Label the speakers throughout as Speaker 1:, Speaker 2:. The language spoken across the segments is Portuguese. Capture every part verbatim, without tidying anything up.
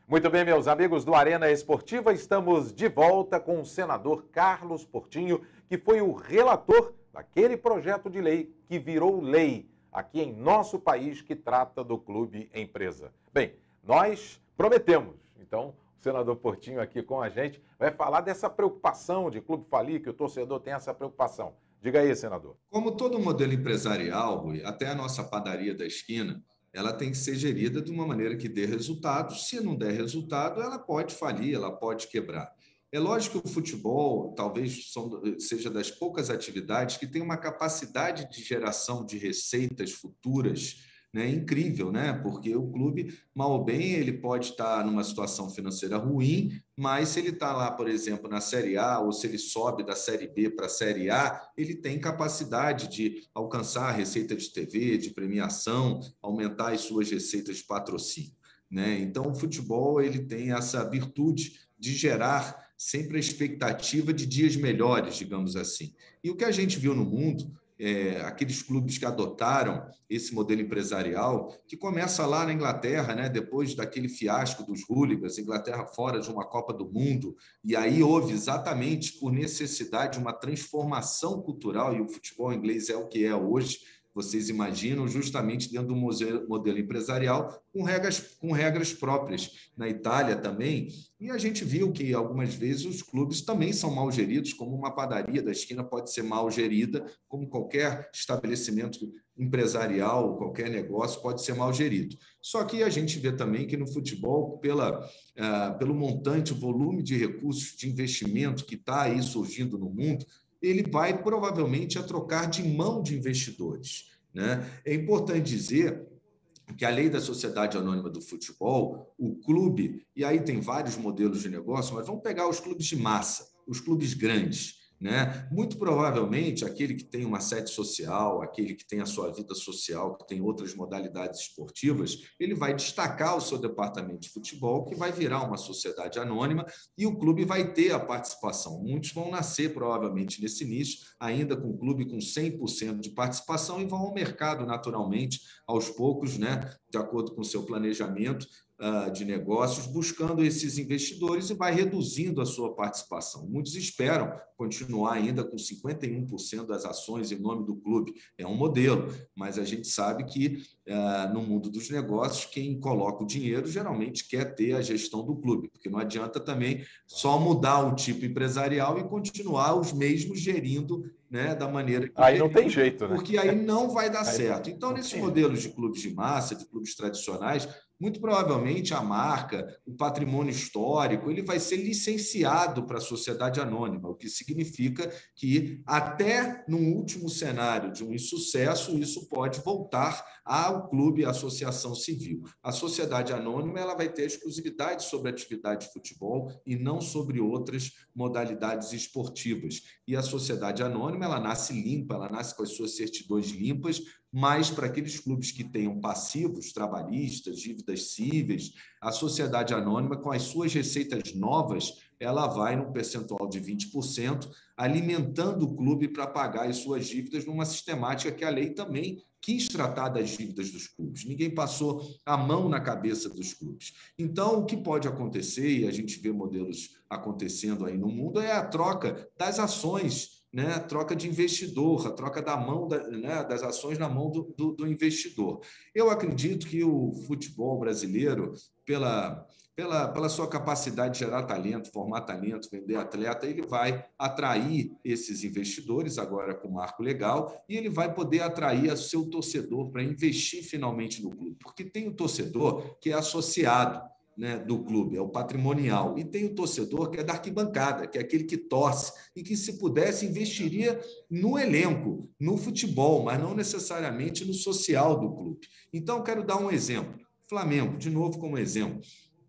Speaker 1: Muito bem, meus amigos do Arena Esportiva, estamos de volta com o senador Carlos Portinho, que foi o relator daquele projeto de lei que virou lei aqui em nosso país, que trata do clube empresa. Bem, nós prometemos, então o senador Portinho aqui com a gente vai falar dessa preocupação de clube falir, que o torcedor tem essa preocupação. Diga aí, senador.
Speaker 2: Como todo modelo empresarial, Rui, até a nossa padaria da esquina, ela tem que ser gerida de uma maneira que dê resultado. Se não der resultado, ela pode falir, ela pode quebrar. É lógico que o futebol talvez seja das poucas atividades que tem uma capacidade de geração de receitas futuras, né, incrível, né? Porque o clube, mal ou bem, ele pode estar numa situação financeira ruim, mas se ele está lá, por exemplo, na Série A, ou se ele sobe da Série B para a Série A, ele tem capacidade de alcançar a receita de T V, de premiação, aumentar as suas receitas de patrocínio, né? Então, o futebol ele tem essa virtude de gerar sempre a expectativa de dias melhores, digamos assim. E o que a gente viu no mundo, É, aqueles clubes que adotaram esse modelo empresarial, que começa lá na Inglaterra, né, depois daquele fiasco dos hooligans, Inglaterra fora de uma Copa do Mundo, e aí houve exatamente por necessidade uma transformação cultural, e o futebol inglês é o que é hoje, vocês imaginam, justamente dentro do modelo empresarial, com regras, com regras próprias. Na Itália também, e a gente viu que algumas vezes os clubes também são mal geridos, como uma padaria da esquina pode ser mal gerida, como qualquer estabelecimento empresarial, qualquer negócio pode ser mal gerido. Só que a gente vê também que no futebol, pela, uh, pelo montante, o volume de recursos de investimento que está aí surgindo no mundo, ele vai provavelmente a trocar de mão de investidores, né? É importante dizer que a lei da sociedade anônima do futebol, o clube, e aí tem vários modelos de negócio, mas vamos pegar os clubes de massa, os clubes grandes, né? Muito provavelmente aquele que tem uma sede social, aquele que tem a sua vida social, que tem outras modalidades esportivas, ele vai destacar o seu departamento de futebol, que vai virar uma sociedade anônima, e o clube vai ter a participação. Muitos vão nascer provavelmente nesse início, ainda com o clube com cem por cento de participação, e vão ao mercado naturalmente, aos poucos, né? De acordo com o seu planejamento de negócios, buscando esses investidores, e vai reduzindo a sua participação. Muitos esperam continuar ainda com cinquenta e um por cento das ações em nome do clube. É um modelo, mas a gente sabe que no mundo dos negócios, quem coloca o dinheiro geralmente quer ter a gestão do clube, porque não adianta também só mudar o tipo empresarial e continuar os mesmos gerindo, né, da maneira que
Speaker 1: aí não tem jeito, né?
Speaker 2: Porque aí não vai dar
Speaker 1: aí
Speaker 2: certo. Então, nesses
Speaker 1: tem.
Speaker 2: modelos de clubes de massa, de clubes tradicionais, muito provavelmente a marca, o patrimônio histórico, ele vai ser licenciado para a sociedade anônima, o que significa que até no último cenário de um insucesso, isso pode voltar ao clube, à associação civil. A sociedade anônima ela vai ter exclusividade sobre a atividade de futebol e não sobre outras modalidades esportivas. E a sociedade anônima ela nasce limpa, ela nasce com as suas certidões limpas, mas para aqueles clubes que tenham passivos, trabalhistas, dívidas cíveis, a sociedade anônima, com as suas receitas novas, ela vai num percentual de vinte por cento, alimentando o clube para pagar as suas dívidas numa sistemática que a lei também quis tratar das dívidas dos clubes. Ninguém passou a mão na cabeça dos clubes. Então, o que pode acontecer, e a gente vê modelos acontecendo aí no mundo, é a troca das ações, né, a troca de investidor, a troca da mão da, né, das ações na mão do, do, do investidor. Eu acredito que o futebol brasileiro, pela, pela, pela sua capacidade de gerar talento, formar talento, vender atleta, ele vai atrair esses investidores, agora com o marco legal, e ele vai poder atrair o seu torcedor para investir finalmente no clube, porque tem o torcedor que é associado, né, do clube, é o patrimonial. E tem o torcedor que é da arquibancada, que é aquele que torce e que, se pudesse, investiria no elenco, no futebol, mas não necessariamente no social do clube. Então, quero dar um exemplo. Flamengo, de novo como exemplo.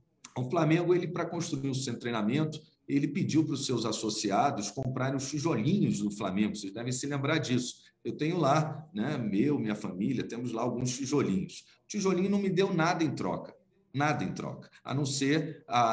Speaker 2: O Flamengo, ele para construir o seu treinamento, ele pediu para os seus associados comprarem os tijolinhos do Flamengo. Vocês devem se lembrar disso. Eu tenho lá, né, meu, minha família, temos lá alguns tijolinhos. O tijolinho não me deu nada em troca. Nada em troca, a não ser a,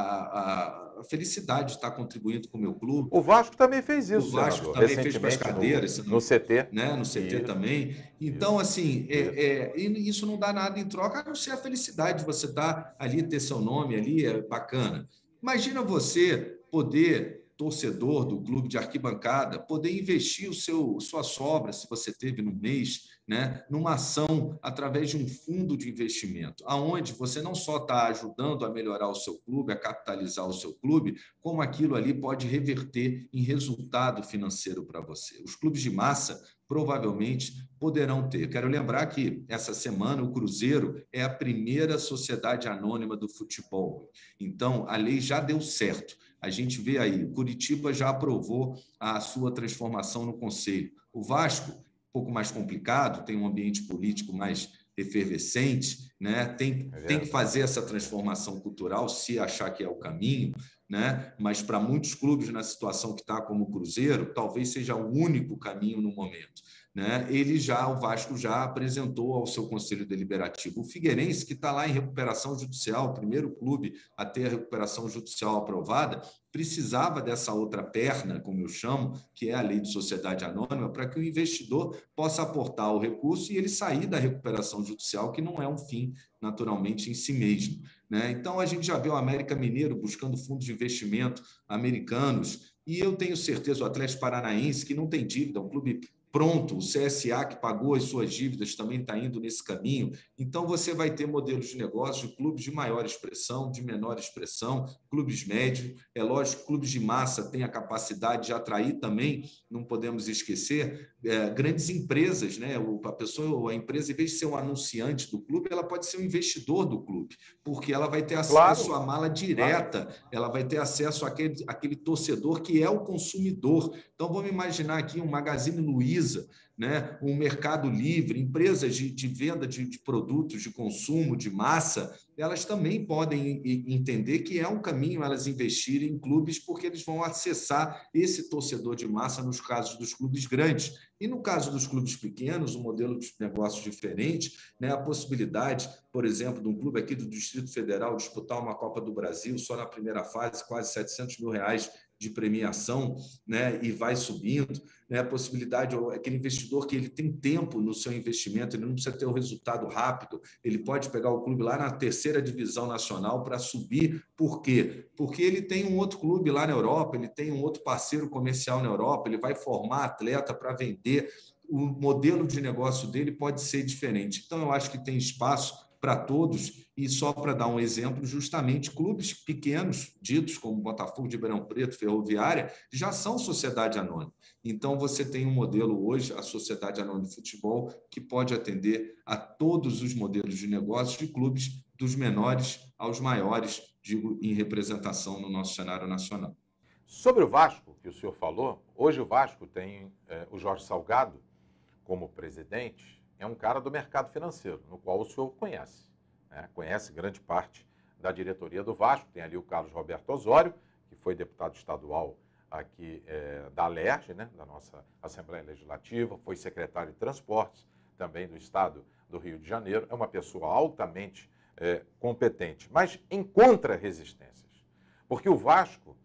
Speaker 2: a, a felicidade de estar contribuindo com o meu clube.
Speaker 1: O Vasco também fez
Speaker 2: O
Speaker 1: isso,
Speaker 2: Vasco
Speaker 1: senador,
Speaker 2: também fez com as
Speaker 1: recentemente no,
Speaker 2: cadeiras,
Speaker 1: no C T.
Speaker 2: né, no C T
Speaker 1: Isso,
Speaker 2: também. Então,
Speaker 1: isso,
Speaker 2: assim,
Speaker 1: isso.
Speaker 2: é, é, isso não dá nada em troca, a não ser a felicidade de você estar ali, ter seu nome ali, é bacana. Imagina você poder, torcedor do clube de arquibancada, poder investir o seu, sua sobra, se você teve no mês, né, numa ação através de um fundo de investimento, aonde você não só está ajudando a melhorar o seu clube, a capitalizar o seu clube, como aquilo ali pode reverter em resultado financeiro para você. Os clubes de massa provavelmente poderão ter. Quero lembrar que essa semana o Cruzeiro é a primeira sociedade anônima do futebol. Então, a lei já deu certo. A gente vê aí, o Curitiba já aprovou a sua transformação no Conselho. O Vasco, um pouco mais complicado, tem um ambiente político mais efervescente, né? tem,
Speaker 1: É
Speaker 2: tem que fazer
Speaker 1: verdade.
Speaker 2: essa transformação cultural, se achar que é o caminho, né? Mas para muitos clubes na situação que está como o Cruzeiro, talvez seja o único caminho no momento. Né? Ele já, o Vasco já apresentou ao seu Conselho Deliberativo. O Figueirense, que está lá em recuperação judicial, o primeiro clube a ter a recuperação judicial aprovada, precisava dessa outra perna, como eu chamo, que é a lei de sociedade anônima, para que o investidor possa aportar o recurso e ele sair da recuperação judicial, que não é um fim, naturalmente, em si mesmo. Né? Então, a gente já vê o América Mineiro buscando fundos de investimento americanos, e eu tenho certeza, o Atlético Paranaense, que não tem dívida, um clube pronto, o C S A, que pagou as suas dívidas, também está indo nesse caminho. Então, você vai ter modelos de negócio de clubes de maior expressão, de menor expressão, clubes médios. É lógico que clubes de massa têm a capacidade de atrair também, não podemos esquecer, é, grandes empresas. Né? A pessoa, a empresa, em vez de ser um anunciante do clube, ela pode ser um investidor do clube, porque ela vai ter acesso
Speaker 1: Claro,
Speaker 2: à mala direta,
Speaker 1: claro.
Speaker 2: ela vai ter acesso àquele, àquele torcedor que é o consumidor. Então, vamos imaginar aqui um Magazine Luiza, né? Um Mercado Livre, empresas de, de venda de, de produtos de consumo, de massa, elas também podem entender que é um caminho elas investirem em clubes, porque eles vão acessar esse torcedor de massa nos casos dos clubes grandes. E no caso dos clubes pequenos, um modelo de negócio diferente, né? A possibilidade, por exemplo, de um clube aqui do Distrito Federal disputar uma Copa do Brasil só na primeira fase, quase setecentos mil reais de premiação, né? E vai subindo. Né, a possibilidade, aquele investidor que ele tem tempo no seu investimento, ele não precisa ter um resultado rápido, ele pode pegar o clube lá na terceira divisão nacional para subir. Por quê? Porque ele tem um outro clube lá na Europa, ele tem um outro parceiro comercial na Europa, ele vai formar atleta para vender, o modelo de negócio dele pode ser diferente. Então, eu acho que tem espaço para todos, e só para dar um exemplo, justamente clubes pequenos, ditos como Botafogo de Ribeirão Preto, Ferroviária, já são sociedade anônima. Então, você tem um modelo hoje, a Sociedade Anônima de Futebol, que pode atender a todos os modelos de negócios de clubes, dos menores aos maiores, digo, em representação no nosso cenário nacional.
Speaker 1: Sobre o Vasco, que o senhor falou, hoje o Vasco tem é, o Jorge Salgado como presidente, é um cara do mercado financeiro, no qual o senhor conhece. Né? Conhece grande parte da diretoria do Vasco. Tem ali o Carlos Roberto Osório, que foi deputado estadual aqui é, da Alerj, né? Da nossa Assembleia Legislativa, foi secretário de Transportes também do Estado do Rio de Janeiro. É uma pessoa altamente é, competente, mas encontra resistências. Porque o Vasco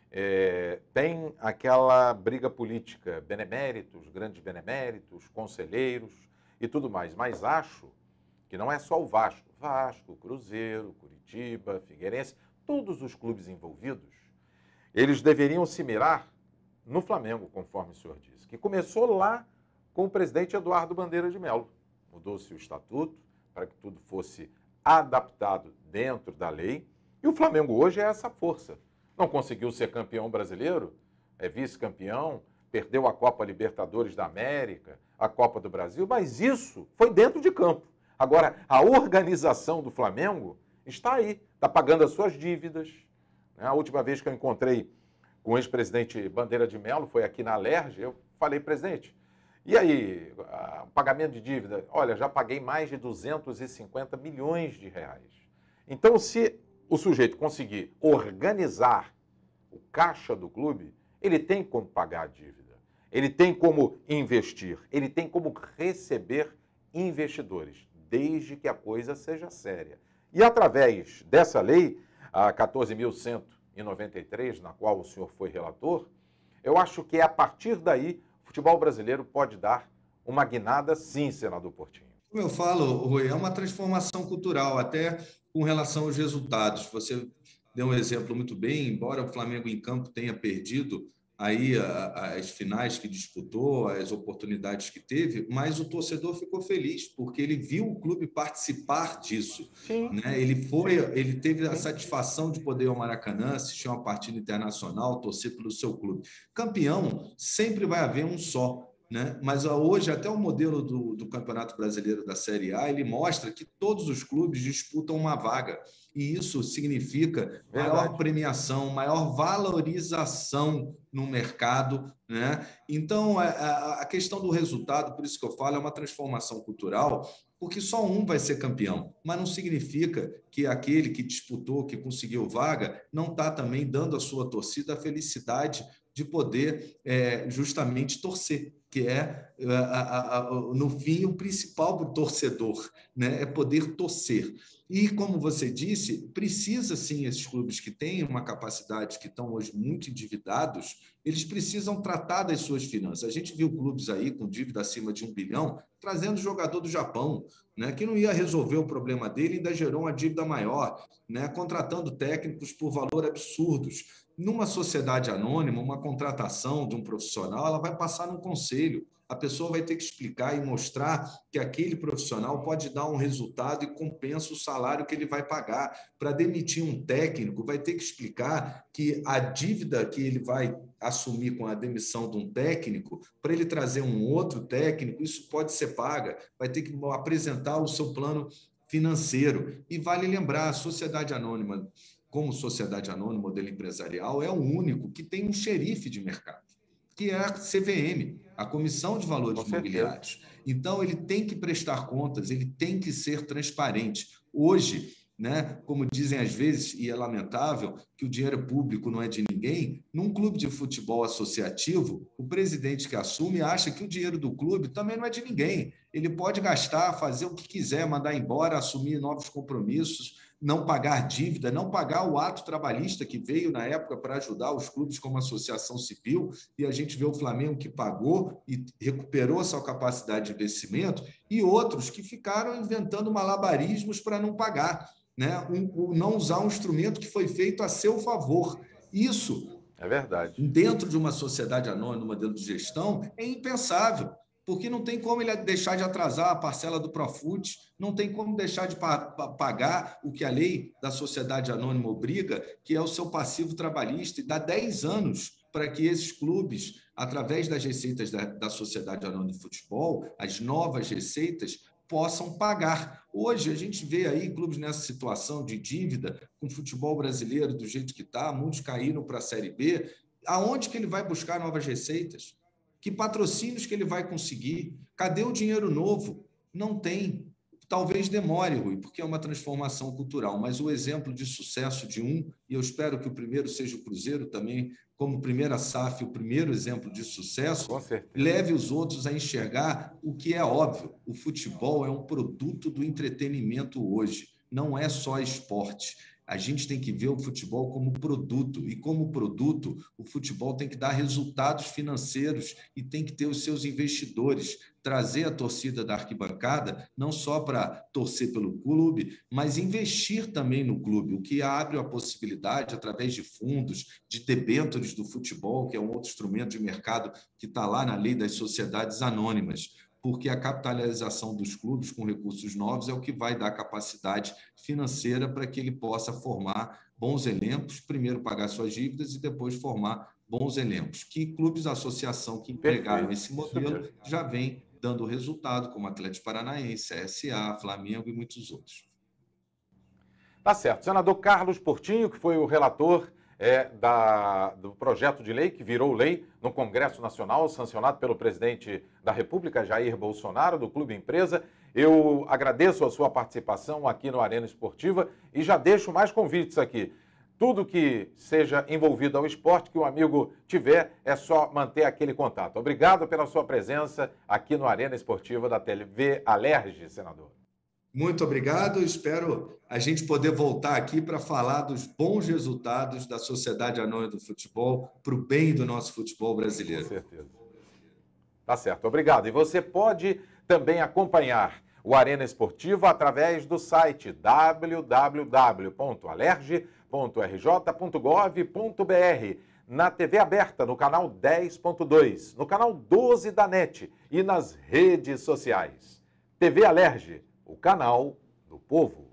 Speaker 1: é, tem aquela briga política, beneméritos, grandes beneméritos, conselheiros e tudo mais. Mas acho que não é só o Vasco. Vasco, Cruzeiro, Curitiba, Figueirense, todos os clubes envolvidos, eles deveriam se mirar no Flamengo, conforme o senhor disse, que começou lá com o presidente Eduardo Bandeira de Mello. Mudou-se o estatuto para que tudo fosse adaptado dentro da lei. E o Flamengo hoje é essa força. Não conseguiu ser campeão brasileiro, é vice-campeão, perdeu a Copa Libertadores da América, a Copa do Brasil, mas isso foi dentro de campo. Agora, a organização do Flamengo está aí, está pagando as suas dívidas. A última vez que eu encontrei com o ex-presidente Bandeira de Mello foi aqui na Alerj, eu falei, presidente, e aí, o pagamento de dívida? Olha, já paguei mais de duzentos e cinquenta milhões de reais. Então, se o sujeito conseguir organizar o caixa do clube, ele tem como pagar a dívida, ele tem como investir, ele tem como receber investidores, desde que a coisa seja séria. E através dessa lei, a quatorze mil cento e noventa e três, na qual o senhor foi relator, eu acho que a partir daí o futebol brasileiro pode dar uma guinada sim, senador Portinho.
Speaker 2: Como eu falo, Rui, é uma transformação cultural, até com relação aos resultados. Você deu um exemplo muito bem, embora o Flamengo em campo tenha perdido aí as finais que disputou, as oportunidades que teve, mas o torcedor ficou feliz porque ele viu o clube participar disso, né? Ele foi, ele teve a satisfação de poder ir ao Maracanã, assistir uma partida internacional, torcer pelo seu clube. Campeão sempre vai haver um só, né? Mas hoje até o modelo do, do Campeonato Brasileiro da Série A, ele mostra que todos os clubes disputam uma vaga. E isso significa maior Verdade. premiação, maior valorização no mercado, né? Então, a, a questão do resultado, por isso que eu falo, é uma transformação cultural, porque só um vai ser campeão, mas não significa que aquele que disputou, que conseguiu vaga, não está também dando à sua torcida a felicidade de poder é, justamente torcer, que é, a, a, a, no fim, o principal para o torcedor, né? É poder torcer. E, como você disse, precisa sim esses clubes que têm uma capacidade, que estão hoje muito endividados, eles precisam tratar das suas finanças. A gente viu clubes aí com dívida acima de um bilhão, trazendo jogador do Japão, né, que não ia resolver o problema dele, ainda gerou uma dívida maior, né, contratando técnicos por valor absurdos. Numa sociedade anônima, uma contratação de um profissional, ela vai passar num conselho. A pessoa vai ter que explicar e mostrar que aquele profissional pode dar um resultado e compensa o salário que ele vai pagar. Para demitir um técnico, vai ter que explicar que a dívida que ele vai assumir com a demissão de um técnico, para ele trazer um outro técnico, isso pode ser paga. Vai ter que apresentar o seu plano financeiro. E vale lembrar, a sociedade anônima, como sociedade anônima, modelo empresarial, é o único que tem um xerife de mercado, que é a C V M, a Comissão de Valores Imobiliários. Então, ele tem que prestar contas, ele tem que ser transparente. Hoje, né, como dizem às vezes, e é lamentável, que o dinheiro público não é de ninguém, num clube de futebol associativo, o presidente que assume acha que o dinheiro do clube também não é de ninguém. Ele pode gastar, fazer o que quiser, mandar embora, assumir novos compromissos, não pagar dívida, não pagar o ato trabalhista que veio na época para ajudar os clubes como associação civil, e a gente vê o Flamengo que pagou e recuperou sua capacidade de investimento, e outros que ficaram inventando malabarismos para não pagar, né? Um, um, não usar um instrumento que foi feito a seu favor. Isso,
Speaker 1: é verdade,
Speaker 2: dentro de uma sociedade anônima, modelo de gestão, é impensável. Porque não tem como ele deixar de atrasar a parcela do Profut, não tem como deixar de pagar o que a lei da sociedade anônima obriga, que é o seu passivo trabalhista, e dá dez anos para que esses clubes, através das receitas da, da sociedade anônima de futebol, as novas receitas, possam pagar. Hoje, a gente vê aí clubes nessa situação de dívida, com o futebol brasileiro do jeito que está, muitos caíram para a Série B. Aonde que ele vai buscar novas receitas? Que patrocínios que ele vai conseguir? Cadê o dinheiro novo? Não tem. Talvez demore, Rui, porque é uma transformação cultural, mas o exemplo de sucesso de um, e eu espero que o primeiro seja o Cruzeiro também, como primeira S A F, o primeiro exemplo de sucesso, leve os outros a enxergar o que é óbvio. O futebol é um produto do entretenimento hoje, não é só esporte. A gente tem que ver o futebol como produto, e como produto, o futebol tem que dar resultados financeiros e tem que ter os seus investidores, trazer a torcida da arquibancada, não só para torcer pelo clube, mas investir também no clube, o que abre a possibilidade, através de fundos, de debêntures do futebol, que é um outro instrumento de mercado que está lá na lei das sociedades anônimas, porque a capitalização dos clubes com recursos novos é o que vai dar capacidade financeira para que ele possa formar bons elencos, primeiro pagar suas dívidas e depois formar bons elencos. Que clubes associação que empregaram esse modelo já vem dando resultado, como Atlético Paranaense, C S A, Flamengo e muitos outros.
Speaker 1: Tá certo. Senador Carlos Portinho, que foi o relator É, da, do projeto de lei que virou lei no Congresso Nacional, sancionado pelo presidente da República, Jair Bolsonaro, do Clube Empresa. Eu agradeço a sua participação aqui no Arena Esportiva e já deixo mais convites aqui. Tudo que seja envolvido ao esporte, que o amigo tiver, é só manter aquele contato. Obrigado pela sua presença aqui no Arena Esportiva da T V Alerj, senador.
Speaker 2: Muito obrigado. Espero a gente poder voltar aqui para falar dos bons resultados da Sociedade Anônima do Futebol para o bem do nosso futebol brasileiro.
Speaker 1: Com certeza. Tá certo, obrigado. E você pode também acompanhar o Arena Esportiva através do site w w w ponto alerj ponto r j ponto gov ponto b r, na T V aberta, no canal dez ponto dois, no canal doze da NET e nas redes sociais. T V Alerj, o canal do povo.